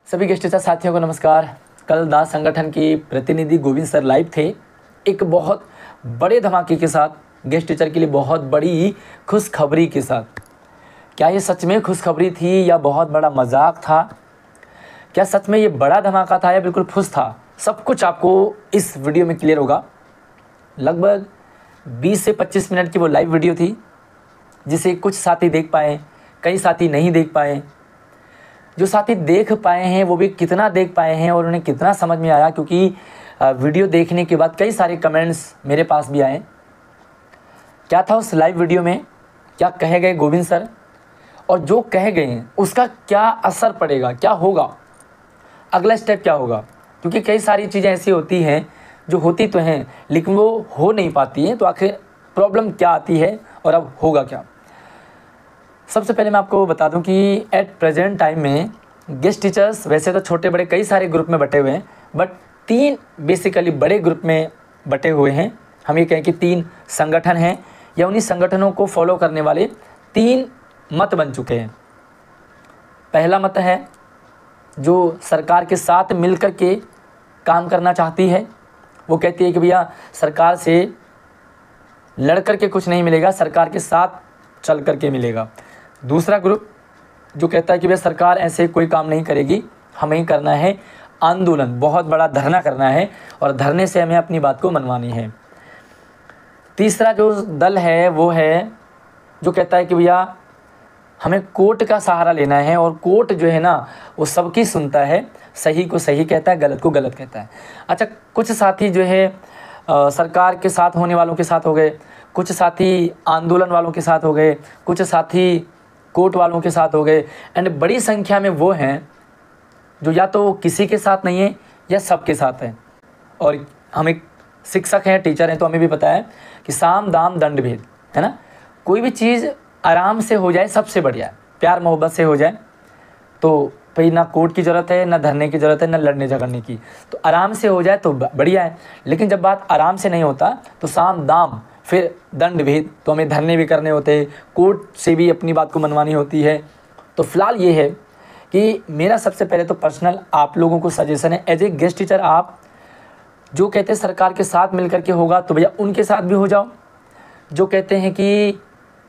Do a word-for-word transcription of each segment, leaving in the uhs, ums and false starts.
सभी guest teacher साथियों को नमस्कार। कल दास संगठन के प्रतिनिधि गोविंद सर लाइव थे एक बहुत बड़े धमाके के साथ, गेस्ट टीचर के लिए बहुत बड़ी खुशखबरी के साथ। क्या ये सच में खुशखबरी थी या बहुत बड़ा मजाक था? क्या सच में ये बड़ा धमाका था या बिल्कुल फुस था? सब कुछ आपको इस वीडियो में क्लियर होगा। लगभग बीस से पच्चीस मिनट की वो लाइव वीडियो थी जिसे कुछ साथी देख पाए, कई साथी नहीं देख पाए। जो साथी देख पाए हैं वो भी कितना देख पाए हैं और उन्हें कितना समझ में आया, क्योंकि वीडियो देखने के बाद कई सारे कमेंट्स मेरे पास भी आए। क्या था उस लाइव वीडियो में, क्या कहे गए गोविंद सर, और जो कहे गए हैं उसका क्या असर पड़ेगा, क्या होगा, अगला स्टेप क्या होगा? क्योंकि कई सारी चीज़ें ऐसी होती हैं जो होती तो हैं लेकिन वो हो नहीं पाती हैं, तो आखिर प्रॉब्लम क्या आती है और अब होगा क्या? सबसे पहले मैं आपको बता दूं कि एट प्रेजेंट टाइम में गेस्ट टीचर्स वैसे तो छोटे बड़े कई सारे ग्रुप में बटे हुए हैं, बट तीन बेसिकली बड़े ग्रुप में बटे हुए हैं। हम ये कहें कि तीन संगठन हैं या उन्हीं संगठनों को फॉलो करने वाले तीन मत बन चुके हैं। पहला मत है जो सरकार के साथ मिलकर के काम करना चाहती है। वो कहती है कि भैया सरकार से लड़ कर के कुछ नहीं मिलेगा, सरकार के साथ चल कर के मिलेगा। दूसरा ग्रुप जो कहता है कि भैया सरकार ऐसे कोई काम नहीं करेगी, हमें करना है आंदोलन, बहुत बड़ा धरना करना है और धरने से हमें अपनी बात को मनवानी है। तीसरा जो दल है वो है जो कहता है कि भैया हमें कोर्ट का सहारा लेना है और कोर्ट जो है ना वो सबकी सुनता है, सही को सही कहता है, गलत को गलत कहता है। अच्छा, कुछ साथी जो है आ, सरकार के साथ होने वालों के साथ हो गए, कुछ साथी आंदोलन वालों के साथ हो गए, कुछ साथी कोर्ट वालों के साथ हो गए, एंड बड़ी संख्या में वो हैं जो या तो किसी के साथ नहीं है या सबके साथ हैं। और हम एक शिक्षक हैं, टीचर हैं, तो हमें भी पता है कि साम दाम दंड भेद है ना। कोई भी चीज़ आराम से हो जाए सबसे बढ़िया है, प्यार मोहब्बत से हो जाए तो भाई ना कोर्ट की ज़रूरत है, ना धरने की ज़रूरत है, ना लड़ने झगड़ने की, तो आराम से हो जाए तो बढ़िया है। लेकिन जब बात आराम से नहीं होता तो साम दाम फिर दंड भेद, तो हमें धरने भी करने होते हैं, कोर्ट से भी अपनी बात को मनवानी होती है। तो फिलहाल ये है कि मेरा सबसे पहले तो पर्सनल आप लोगों को सजेशन है, एज ए गेस्ट टीचर आप जो कहते हैं सरकार के साथ मिल करके होगा तो भैया उनके साथ भी हो जाओ, जो कहते हैं कि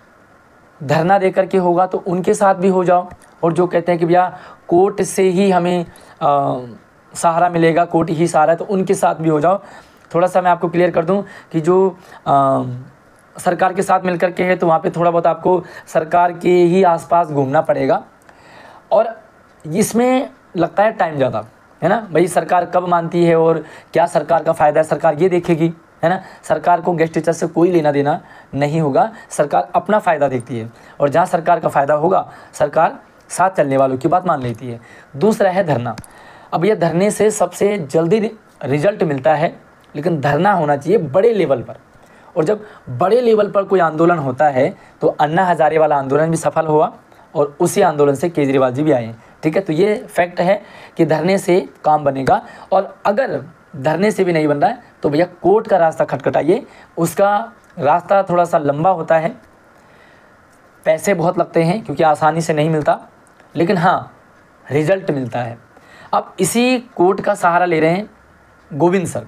धरना दे करके होगा तो उनके साथ भी हो जाओ, और जो कहते हैं कि भैया कोर्ट से ही हमें आ, सहारा मिलेगा, कोर्ट ही सहारा है, तो उनके साथ भी हो जाओ। थोड़ा सा मैं आपको क्लियर कर दूं कि जो आ, सरकार के साथ मिलकर के है तो वहाँ पे थोड़ा बहुत आपको सरकार के ही आसपास घूमना पड़ेगा, और इसमें लगता है टाइम ज़्यादा, है ना। भाई सरकार कब मानती है और क्या सरकार का फ़ायदा है, सरकार ये देखेगी, है ना। सरकार को गेस्ट टीचर से कोई लेना देना नहीं होगा, सरकार अपना फ़ायदा देखती है, और जहाँ सरकार का फ़ायदा होगा सरकार साथ चलने वालों की बात मान लेती है। दूसरा है धरना। अब यह धरने से सबसे जल्दी रिजल्ट मिलता है, लेकिन धरना होना चाहिए बड़े लेवल पर, और जब बड़े लेवल पर कोई आंदोलन होता है तो अन्ना हजारे वाला आंदोलन भी सफल हुआ और उसी आंदोलन से केजरीवाल जी भी आए, ठीक है। तो ये फैक्ट है कि धरने से काम बनेगा, और अगर धरने से भी नहीं बन रहा है तो भैया कोर्ट का रास्ता खटखटाइए। उसका रास्ता थोड़ा सा लंबा होता है, पैसे बहुत लगते हैं क्योंकि आसानी से नहीं मिलता, लेकिन हाँ रिजल्ट मिलता है। अब इसी कोर्ट का सहारा ले रहे हैं गोविंद सर।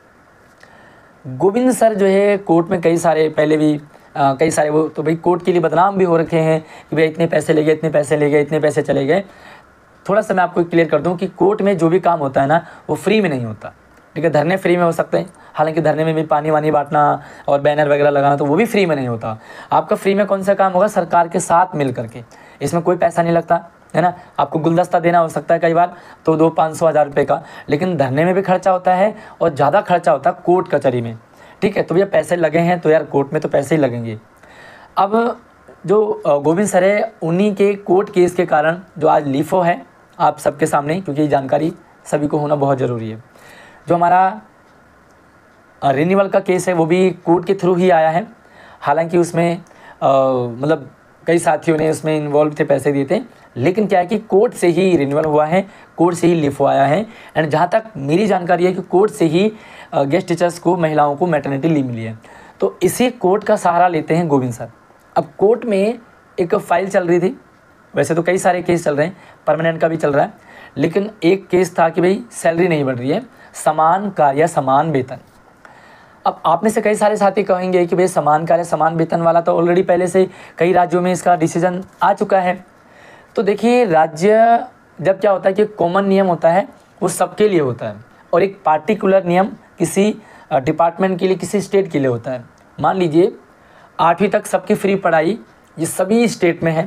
गोविंद सर जो है कोर्ट में कई सारे पहले भी आ, कई सारे वो तो भाई कोर्ट के लिए बदनाम भी हो रखे हैं कि भाई इतने पैसे ले गए, इतने पैसे ले गए, इतने पैसे चले गए। थोड़ा सा मैं आपको क्लियर कर दूं कि कोर्ट में जो भी काम होता है ना वो फ्री में नहीं होता, ठीक है। धरने फ्री में हो सकते हैं, हालांकि धरने में भी पानी वानी बांटना और बैनर वगैरह लगाना तो वो भी फ्री में नहीं होता। आपका फ्री में कौन सा काम होगा? सरकार के साथ मिल करके, इसमें कोई पैसा नहीं लगता, है ना। आपको गुलदस्ता देना हो सकता है कई बार तो दो पाँच सौ हज़ार रुपये का, लेकिन धरने में भी खर्चा होता है और ज़्यादा खर्चा होता है कोर्ट कचहरी में, ठीक है। तो भैया पैसे लगे हैं तो यार कोर्ट में तो पैसे ही लगेंगे। अब जो गोविंद सर है उन्हीं के कोर्ट केस के कारण जो आज लीफो है आप सबके सामने, क्योंकि ये जानकारी सभी को होना बहुत ज़रूरी है। जो हमारा रिन्यूअल का केस है वो भी कोर्ट के थ्रू ही आया है, हालांकि उसमें मतलब कई साथियों ने उसमें इन्वॉल्व थे, पैसे दिए थे, लेकिन क्या है कि कोर्ट से ही रिन्यूअल हुआ है, कोर्ट से ही लिफो आया है। एंड जहाँ तक मेरी जानकारी है कि कोर्ट से ही गेस्ट टीचर्स को, महिलाओं को मैटरनिटी लीव मिली है। तो इसी कोर्ट का सहारा लेते हैं गोविंद सर। अब कोर्ट में एक फाइल चल रही थी, वैसे तो कई सारे केस चल रहे हैं, परमानेंट का भी चल रहा है, लेकिन एक केस था कि भाई सैलरी नहीं बढ़ रही है, समान कार्य समान वेतन। अब आप में से कई सारे साथी कहेंगे कि भाई समान कार्य समान वेतन वाला तो ऑलरेडी पहले से कई राज्यों में इसका डिसीजन आ चुका है। तो देखिए, राज्य जब क्या होता है कि कॉमन नियम होता है वो सबके लिए होता है और एक पार्टिकुलर नियम किसी डिपार्टमेंट के लिए, किसी स्टेट के लिए होता है। मान लीजिए आठवीं तक सबकी फ्री पढ़ाई ये सभी स्टेट में है।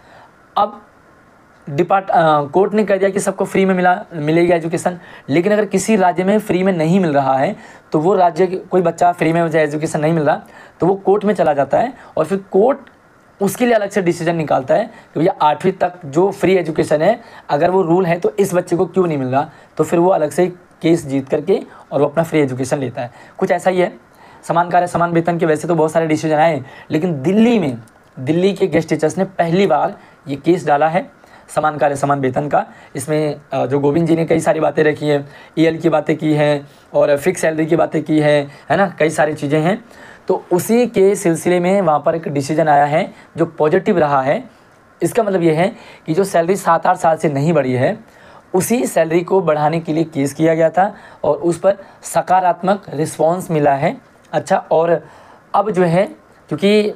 अब डिपार्ट कोर्ट ने कह दिया कि सबको फ्री में मिला मिलेगी एजुकेशन, लेकिन अगर किसी राज्य में फ्री में नहीं मिल रहा है तो वो राज्य कोई बच्चा फ्री में मुझे एजुकेशन नहीं मिल रहा तो वो कोर्ट में चला जाता है और फिर कोर्ट उसके लिए अलग से डिसीजन निकालता है कि भैया आठवीं तक जो फ्री एजुकेशन है अगर वो रूल है तो इस बच्चे को क्यों नहीं मिल रहा, तो फिर वो अलग से केस जीत करके और वो अपना फ्री एजुकेशन लेता है। कुछ ऐसा ही है समान कार्य समान वेतन के। वैसे तो बहुत सारे डिसीजन आए, लेकिन दिल्ली में दिल्ली के गेस्ट टीचर्स ने पहली बार ये केस डाला है समान कार्य समान वेतन का। इसमें जो गोविंद जी ने कई सारी बातें रखी हैं, ईएल की बातें की हैं और फिक्स सैलरी की बातें की है है ना, कई सारी चीज़ें हैं। तो उसी के सिलसिले में वहाँ पर एक डिसीजन आया है जो पॉजिटिव रहा है। इसका मतलब ये है कि जो सैलरी सात आठ साल से नहीं बढ़ी है उसी सैलरी को बढ़ाने के लिए केस किया गया था और उस पर सकारात्मक रिस्पॉन्स मिला है। अच्छा, और अब जो है क्योंकि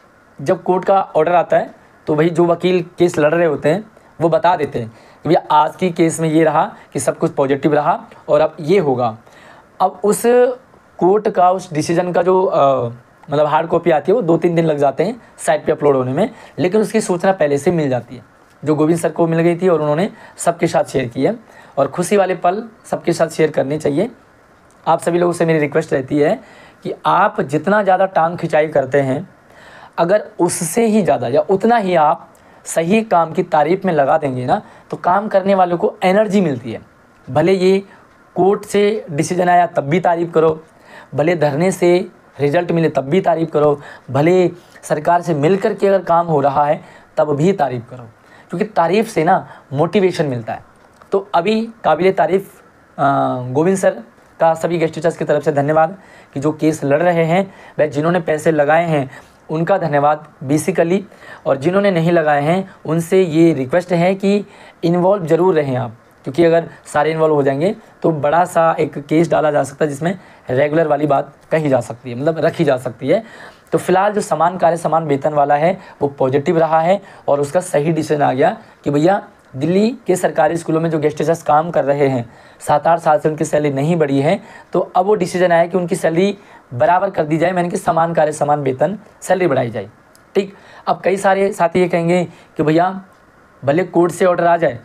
जब कोर्ट का ऑर्डर आता है तो भाई जो वकील केस लड़ रहे होते हैं वो बता देते हैं कि भैया आज की केस में ये रहा कि सब कुछ पॉजिटिव रहा और अब ये होगा। अब उस कोर्ट का उस डिसीजन का जो आ, मतलब हार्ड कॉपी आती है वो दो तीन दिन लग जाते हैं साइट पे अपलोड होने में, लेकिन उसकी सूचना पहले से मिल जाती है जो गोविंद सर को मिल गई थी और उन्होंने सबके साथ शेयर की है। और खुशी वाले पल सबके साथ शेयर करने चाहिए। आप सभी लोगों से मेरी रिक्वेस्ट रहती है कि आप जितना ज़्यादा टांग खिंचाई करते हैं अगर उससे ही ज़्यादा या उतना ही आप सही काम की तारीफ में लगा देंगे ना तो काम करने वालों को एनर्जी मिलती है। भले ये कोर्ट से डिसीजन आया तब भी तारीफ़ करो, भले धरने से रिजल्ट मिले तब भी तारीफ़ करो, भले सरकार से मिल कर के अगर काम हो रहा है तब भी तारीफ़ करो, क्योंकि तारीफ़ से ना मोटिवेशन मिलता है। तो अभी काबिल तारीफ़ गोविंद सर का सभी गेस्ट टीचर्स की तरफ से धन्यवाद कि जो केस लड़ रहे हैं वह जिन्होंने पैसे लगाए हैं उनका धन्यवाद बेसिकली, और जिन्होंने नहीं लगाए हैं उनसे ये रिक्वेस्ट है कि इन्वॉल्व ज़रूर रहें आप, क्योंकि अगर सारे इन्वॉल्व हो जाएंगे तो बड़ा सा एक केस डाला जा सकता है जिसमें रेगुलर वाली बात कही जा सकती है, मतलब रखी जा सकती है। तो फिलहाल जो समान कार्य समान वेतन वाला है वो पॉजिटिव रहा है और उसका सही डिसीजन आ गया कि भैया दिल्ली के सरकारी स्कूलों में जो गेस्ट टीचर्स काम कर रहे हैं सात आठ साल से उनकी सैलरी नहीं बढ़ी है, तो अब वो डिसीजन आया कि उनकी सैलरी बराबर कर दी जाए, मैंने कि समान कार्य समान वेतन सैलरी बढ़ाई जाए। ठीक, अब कई सारे साथी ये कहेंगे कि भैया भले कोर्ट से ऑर्डर आ जाए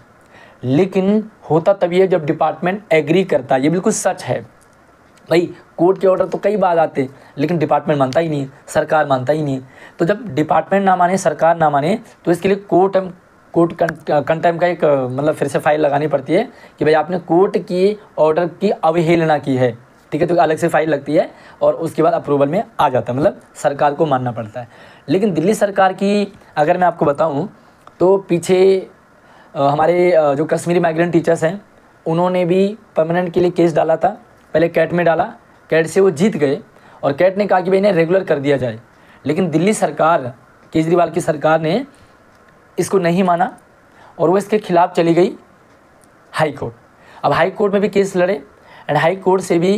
लेकिन होता तभी है जब डिपार्टमेंट एग्री करता है। ये बिल्कुल सच है भाई, कोर्ट के ऑर्डर तो कई बार आते लेकिन डिपार्टमेंट मानता ही नहीं है, सरकार मानता ही नहीं है। तो जब डिपार्टमेंट ना माने, सरकार ना माने, तो इसके लिए कोर्ट कोर्ट कंटेम्प्ट का एक मतलब फिर से फाइल लगानी पड़ती है कि भाई आपने कोर्ट की ऑर्डर की अवहेलना की है, ठीक है, तो अलग से फाइल लगती है और उसके बाद अप्रूवल में आ जाता है, मतलब सरकार को मानना पड़ता है। लेकिन दिल्ली सरकार की अगर मैं आपको बताऊं तो पीछे हमारे जो कश्मीरी माइग्रेंट टीचर्स हैं उन्होंने भी परमानेंट के लिए केस डाला था। पहले कैट में डाला, कैट से वो जीत गए और कैट ने कहा कि भाई इन्हें रेगुलर कर दिया जाए, लेकिन दिल्ली सरकार, केजरीवाल की सरकार ने इसको नहीं माना और वो इसके खिलाफ चली गई हाई कोर्ट। अब हाई कोर्ट में भी केस लड़े एंड हाई कोर्ट से भी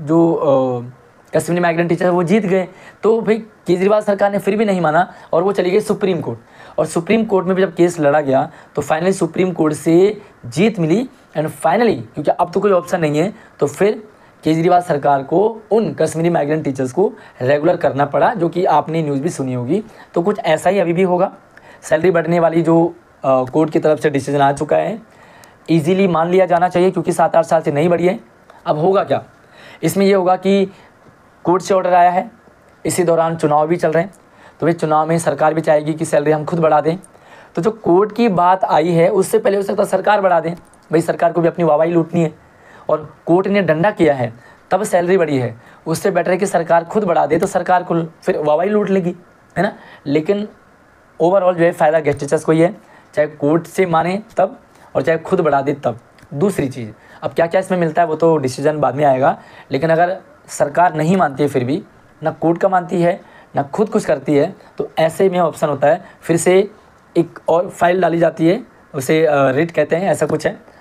जो कश्मीरी माइग्रेंट टीचर वो जीत गए। तो भाई केजरीवाल सरकार ने फिर भी नहीं माना और वो चली गई सुप्रीम कोर्ट, और सुप्रीम कोर्ट में भी जब केस लड़ा गया तो फाइनली सुप्रीम कोर्ट से जीत मिली एंड फाइनली क्योंकि अब तो कोई ऑप्शन नहीं है तो फिर केजरीवाल सरकार को उन कश्मीरी माइग्रेंट टीचर्स को रेगुलर करना पड़ा, जो कि आपने न्यूज़ भी सुनी होगी। तो कुछ ऐसा ही अभी भी होगा। सैलरी बढ़ने वाली जो कोर्ट की तरफ से डिसीजन आ चुका है इजीली मान लिया जाना चाहिए, क्योंकि सात आठ साल से नहीं बढ़ी है। अब होगा क्या, इसमें ये होगा कि कोर्ट से ऑर्डर आया है, इसी दौरान चुनाव भी चल रहे हैं, तो भाई चुनाव में सरकार भी चाहेगी कि सैलरी हम खुद बढ़ा दें। तो जो कोर्ट की बात आई है उससे पहले हो सकता है सरकार बढ़ा दें, भाई सरकार को भी अपनी वाहवाही लूटनी है और कोर्ट ने डंडा किया है तब सैलरी बढ़ी है, उससे बेटर है कि सरकार खुद बढ़ा दे तो सरकार को फिर वाहवाही लूट लेगी, है ना। लेकिन ओवरऑल जो है फ़ायदा गेस्ट टीचर्स को ही है, चाहे कोर्ट से माने तब और चाहे खुद बढ़ा दे तब। दूसरी चीज़, अब क्या क्या इसमें मिलता है वो तो डिसीजन बाद में आएगा, लेकिन अगर सरकार नहीं मानती है फिर भी, ना कोर्ट का मानती है ना खुद कुछ करती है, तो ऐसे में ऑप्शन होता है फिर से एक और फाइल डाली जाती है, उसे रिट कहते हैं, ऐसा कुछ है,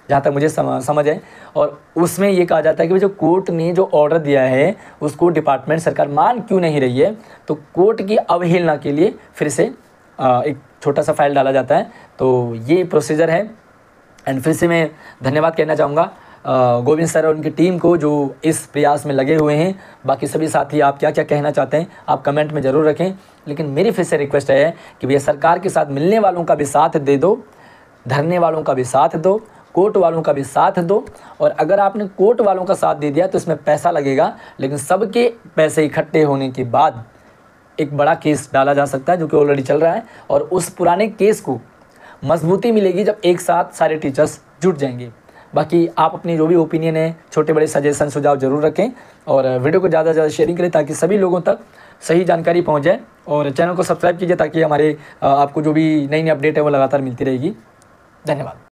जहाँ तक मुझे सम, समझ है। और उसमें ये कहा जाता है कि जो कोर्ट ने जो ऑर्डर दिया है उसको डिपार्टमेंट सरकार मान क्यों नहीं रही है, तो कोर्ट की अवहेलना के लिए फिर से आ, एक छोटा सा फाइल डाला जाता है। तो ये प्रोसीजर है। एंड फिर से मैं धन्यवाद कहना चाहूँगा गोविंद सर और उनकी टीम को जो इस प्रयास में लगे हुए हैं। बाकी सभी साथी आप क्या क्या कहना चाहते हैं आप कमेंट में ज़रूर रखें। लेकिन मेरी फिर से रिक्वेस्ट है कि भैया सरकार के साथ मिलने वालों का भी साथ दे दो, धरने वालों का भी साथ दो, कोर्ट वालों का भी साथ दो। और अगर आपने कोर्ट वालों का साथ दे दिया तो इसमें पैसा लगेगा, लेकिन सबके पैसे इकट्ठे होने के बाद एक बड़ा केस डाला जा सकता है जो कि ऑलरेडी चल रहा है। और उस पुराने केस को मजबूती मिलेगी जब एक साथ सारे टीचर्स जुट जाएंगे। बाकी आप अपनी जो भी ओपिनियन है, छोटे बड़े सजेशन सुझाव ज़रूर रखें और वीडियो को ज़्यादा से ज़्यादा शेयरिंग करें ताकि सभी लोगों तक सही जानकारी पहुंच जाए। और चैनल को सब्सक्राइब कीजिए ताकि हमारे आपको जो भी नई नई अपडेट है वो लगातार मिलती रहेगी। धन्यवाद।